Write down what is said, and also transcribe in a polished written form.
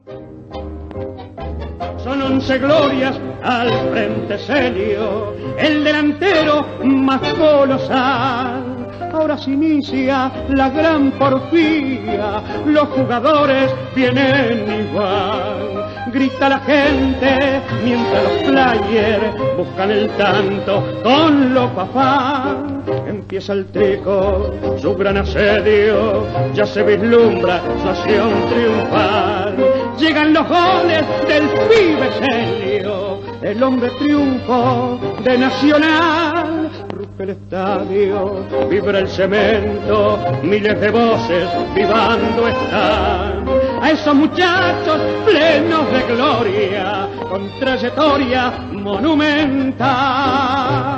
Son 11 glorias al frente Celio, el delantero más colosal. Ahora se inicia la gran porfía, los jugadores vienen igual. Grita la gente mientras los players buscan el tanto con loco afán. Empieza el Trico, su gran asedio, ya se vislumbra su acción triunfal. Llegan los goles del pibe Celio, el hombre triunfo de Nacional. Ruge el estadio, vibra el cemento, miles de voces vivando están. A esos muchachos plenos de gloria, con trayectoria monumental.